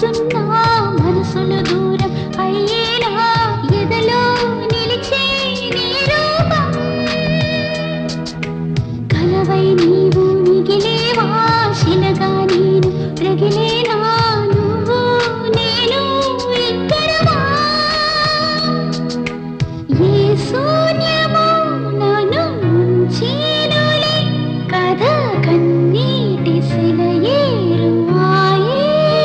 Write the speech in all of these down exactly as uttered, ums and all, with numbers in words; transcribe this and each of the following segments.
అవుతున్నా మనసులు దూరం అయ్యేలా ఎదలో నిలిచే నీ రూపం కలవై నీవు మిగిలేవా శిలగా నేను రగిలేనా నువ్వు నేను ఇద్దరమా ఏ శూన్యమో నన్ను ముంచేనులే కథ కన్నీటి సెలయేరువాయే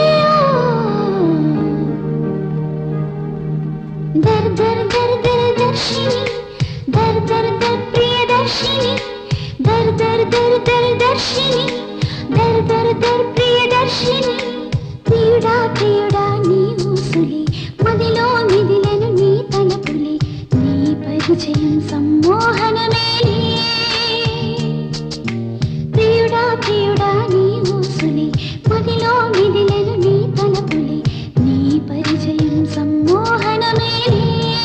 దర్ దర్ దర్ దర్ దర్శిని దర్ దర్ దర్ ప్రియదర్శిని దర్ దర్ దర్ దర్ దర్శిని దర్ దర్ దర్ ప్రియదర్శిని ప్రియుడా ప్రియుడా నీ ఊసులే మదిలో మిదిలెను నీ తలపులే నీ పరిచయం సమ్మోహనమేలే ప్రియుడా ప్రియుడా నీ ఊసులే మదిలో మిదిలెను నీ తలపులే నీ పరిచయం సమ్మోహనమేలే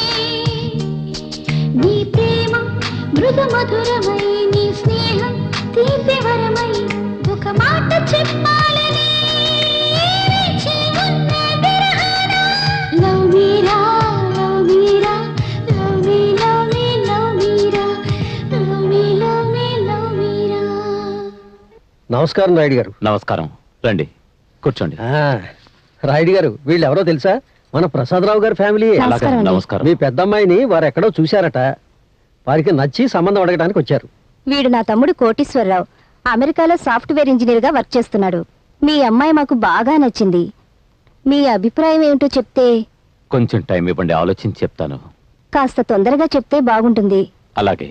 నీ ప్రేమ మృదు మధురమై నీ స్నేహం తీపి వరమై ఒక మాట చెప్పాలని వేచి ఉన్న విరహాన లవ్ మీరా లవ్ మీరా love me love me love మీరా love me love me love మీరా. నమస్కారం రాయుడు గారు. నమస్కారం, రండి కూర్చోండి. రాయుడు గారు వీళ్ళు ఎవరో తెలుసా? మన ప్రసాదరావు గారి ఫ్యామిలీ. నమస్కారం. మీ పెద్దమ్మాయిని వారు ఎక్కడో చూశారట, వారికి నచ్చి సంబంధం అడగడానికి వచ్చారు. వీడు నా తమ్ముడు కోటీశ్వరరావు, అమెరికాలో సాఫ్ట్వేర్ ఇంజనీర్ గా వర్క్ చేస్తున్నాడు. మీ అమ్మాయి మాకు బాగా నచ్చింది. మీ అభిప్రాయం ఏమిటో చెప్తే. కొంచెం టైం ఇవ్వండి, ఆలోచించి చెప్తాను. కాస్త తొందరగా చెప్తే బాగుంటుంది. అలాగే.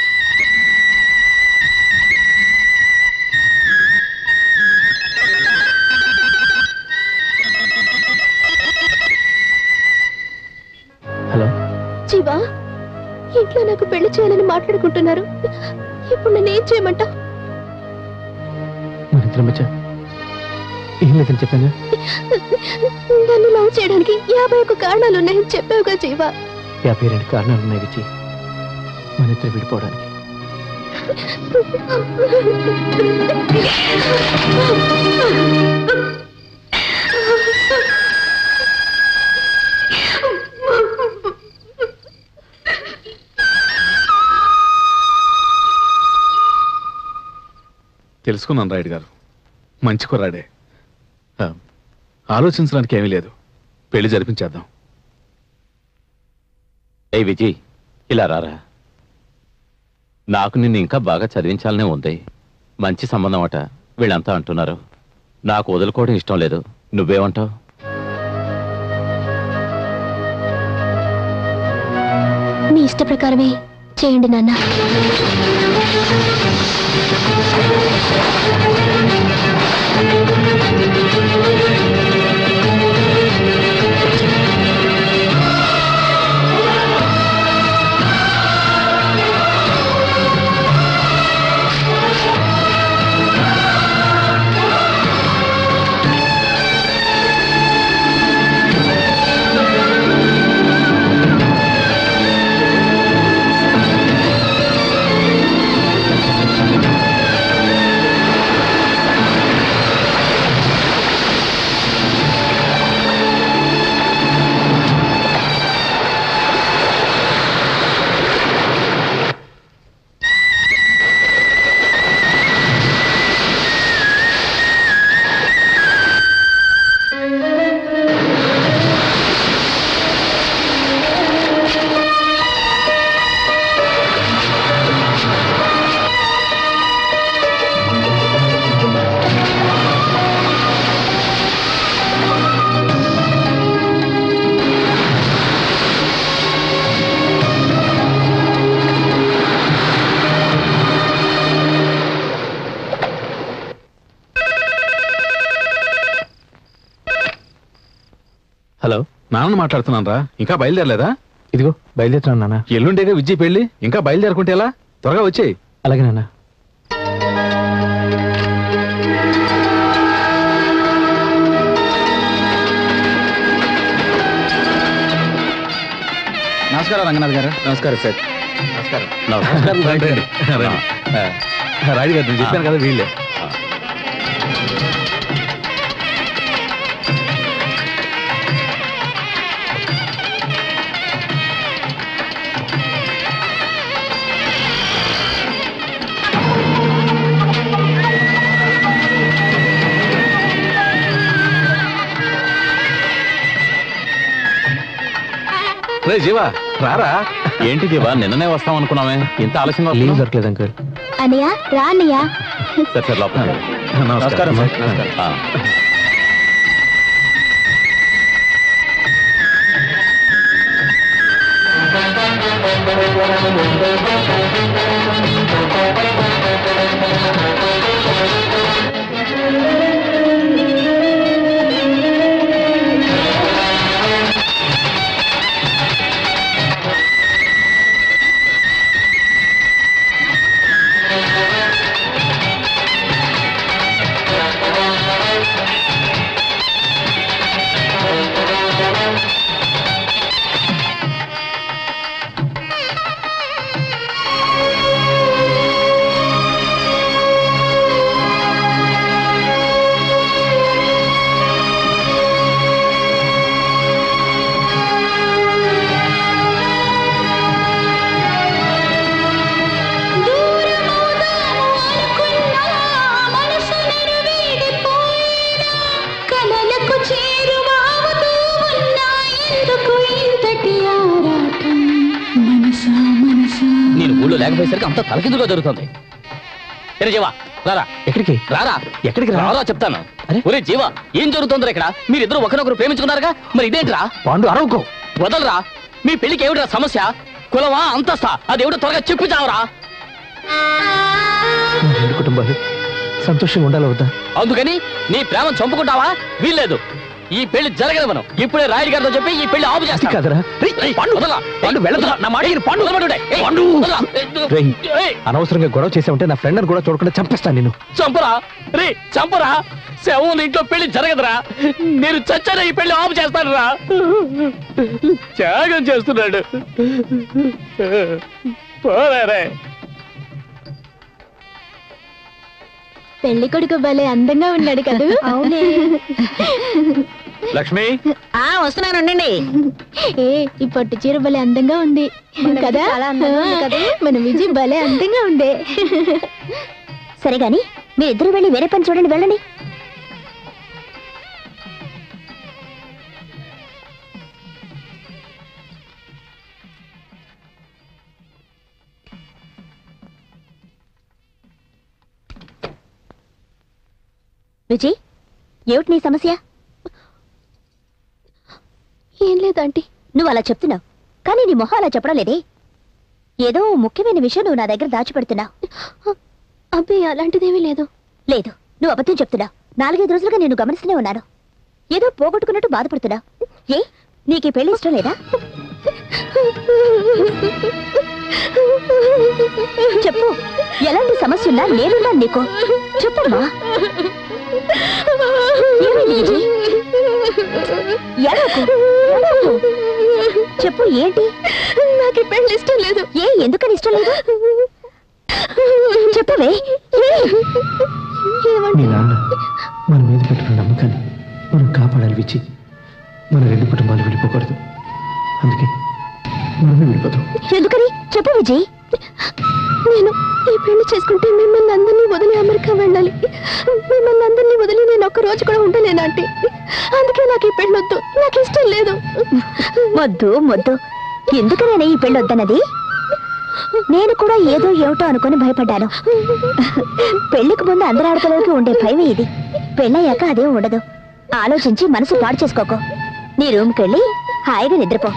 హలో జీవా, ఇంట్లో నాకు పెళ్లి చేయాలని మాట్లాడుకుంటున్నారు. ఇప్పుడు నేనేం చేయమంటా? ఏం లేదని చెప్పాను. నన్ను లవ్ చేయడానికి యాభై ఒక్క కారణాలు ఉన్నాయని చెప్పావుగా జీవా. యాభై రెండు కారణాలు ఉన్నాయి విజయ్ మన ఇద్దరు విడిపోవడానికి. తెలుసుకున్నాను రాయుడు గారు, మంచి కుర్రాడే. ఆలోచించడానికి ఏమీ లేదు, పెళ్లి జరిపించేద్దాం. ఏ విజయ్, ఇలా రారా. నాకు నిన్ను ఇంకా బాగా చదివించాలనే ఉంది. మంచి సంబంధం అట వీళ్ళంతా అంటున్నారు. నాకు వదులుకోవడం ఇష్టం లేదు. నువ్వేమంటావు? మీ ఇష్ట ప్రకారమే చేయండి నాన్న. హలో, నాన్న మాట్లాడుతున్నాను రా. ఇంకా బయలుదేరలేదా? ఇదిగో బయలుదేరుతున్నాను నాన్న. ఎల్లుండేగా విజయ్ పెళ్లి, ఇంకా బయలుదేరుకుంటే ఎలా? త్వరగా వచ్చేయి. అలాగే నాన్న. నమస్కారం రంగనాథ్ గారు. నమస్కారం సార్. నమస్కారం. నమస్కారం. రండి రండి. రాయుడు గారు, నేను చెప్పాను కదా వీళ్ళే. రే జీవా రారా. ఏంటి జీవా, నిన్ననే వస్తాం అనుకున్నామే, ఇంత ఆలస్యంగా లీవ్ వస్తున్నావు? దొరకలేదు అంకుల్. అన్నయ్య రా అన్నయ్య. సరే సరే లోపల. నమస్కారం సార్. ఆ. నేను ఊళ్ళో లేకపోయేసరికి అంత తలకిందుగా జరుగుతుంది. అరే జీవా రారా. ఎక్కడికి రారా ఎక్కడికి రా రారా చెప్తాను. అరే? ఒరే జీవా, ఏం జరుగుతుందిరా ఇక్కడ? మీరిద్దరు ఒకరినొకరు ప్రేమించుకున్నారుగా, మరి ఇదేంట్రా? పాండు అరవుకో. వదలరా. మీ పెళ్లికి ఏమిట్రా సమస్య? కులమా అంతస్తా? అదేమిటో త్వరగా చెప్పు చావరా. మా రెండు కుటుంబాలు సంతోషంగా ఉండాలి వద్దా? అందుకని నీ ప్రేమను చంపుకుంటావా? వీల్లేదు. ఈ పెళ్లి జరగనివ్వను. ఇప్పుడే రాయుడు గారితో చెప్పి ఈ పెళ్లి ఆపు అది చేస్తా. కాదురా. రేయ్, ఏయ్, పాండు వదలరా. పాండు వెళ్ళదురా. నా మాట విను, పాండు వదలమంటుండే. ఏయ్, పాండు. వదలరా. రేయ్, ఏయ్, అనవసరంగా గొడవ చేసావంటే నా ఫ్రెండ్ కూడా చూడకుండా చంపేస్తాను నేను. చంపరా రే, చంపరా. శవం ఇంట్లో పెళ్లి జరగదురా. నేను చచ్చాను, ఈ పెళ్లి ఆపు చేస్తాను రా. త్యాగం చేస్తున్నాడు. పోరే. పెళ్లి కొడుకు భలే అందంగా ఉన్నాడు కదా. అవునే. లక్ష్మి, ఆ వస్తున్నాను ఉండండి. ఏ ఈ పట్టు చీర భలే అందంగా ఉంది కదా. చాలా అందంగా ఉంది కదా. మన విజయ్ భలే అందంగా ఉండే. సరే గాని మీరిద్దరు వెళ్ళి వేరే పని చూడండి, వెళ్ళండి. విజయ్, ఏమిటి నీ సమస్య? ఏం లేదంటీ. నువ్వు అలా చెప్తున్నావు, కానీ నీ మొహం అలా చెప్పడం లేదే. ఏదో ముఖ్యమైన విషయం నువ్వు నా దగ్గర దాచిపెడుతున్నావు. అబ్బే అలాంటిదేమీ లేదు. లేదు, నువ్వు అబద్ధం చెప్తున్నావు. నాలుగైదు రోజులుగా నేను గమనిస్తూనే ఉన్నాను. ఏదో పోగొట్టుకున్నట్టు బాధపడుతున్నావు. ఏ నీకు ఈ పెళ్లి ఇష్టం లేదా? చెప్పు, ఎలాంటి సమస్య ఉన్నా నేనున్నాను నీకు. చెప్పమ్మా. ఏమైంది విజయ్? ఎలాకు? ఎలాకు? చెప్పు, ఏంటి? నాకు ఈ పెళ్లి ఇష్టం లేదు. ఏ ఎందుకని ఇష్టం లేదు? చెప్పవే. మీ నాన్న మన మీద పెట్టుకున్న నమ్మకాన్ని మనం కాపాడాలి విచ్చి. మన రెండు కుటుంబాలు విడిపోకూడదు. అందుకే మనమే విడిపోతాం. ఎందుకని చెప్పు విజయ్. నేను ఈ పెళ్లి చేసుకుంటే మిమ్మల్ని అందరినీ వదిలి అమెరికా వెళ్ళాలి. మిమ్మల్ని అందరినీ వదిలి నేను ఒక్క రోజు కూడా ఉండలేనంటే. అందుకే నాకు ఈ పెళ్లి వద్దు. నాకు ఇష్టం లేదు. వద్దు వద్దు. ఎందుకనే ఈ పెళ్లి వద్దన్నది? నేను కూడా ఏదో ఏమిటో అనుకుని భయపడ్డాను. పెళ్లికి ముందు అందరి ఆడపిల్లలకి ఉండే భయమే ఇది. పెళ్ళయ్యాక అదేం ఉండదు. ఆలోచించి మనసు పాడు చేసుకోకో. నీ రూమ్కి వెళ్ళి హాయిగా నిద్రపో.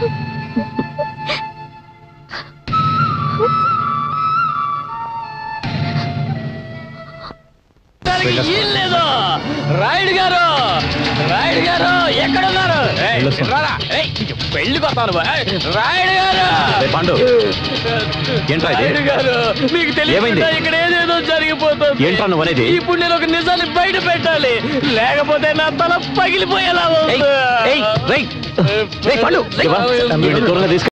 లేదు. రాయుడు గారు, రాయుడు గారు ఎక్కడున్నారు? ఏయ్, రారా. ఏయ్, పెళ్లికి వస్తాను. రాయుడు గారు. పాండు, ఏంట్రా ఇది? రాయుడు గారు, మీకు ఏమైంది? తెలియదు ఇక్కడ ఏదేదో జరిగిపోతుంది. ఏంట్రా నువ్వు అనేది? ఇప్పుడు నేను ఒక నిజాన్ని బయట పెట్టాలి, లేకపోతే నా తల పగిలిపోయేలా ఉంది. ఏయ్, ఏయ్, రేయ్, రేయ్, పాండు, వీడిని దూరంగా తీసుకెళ్ళు.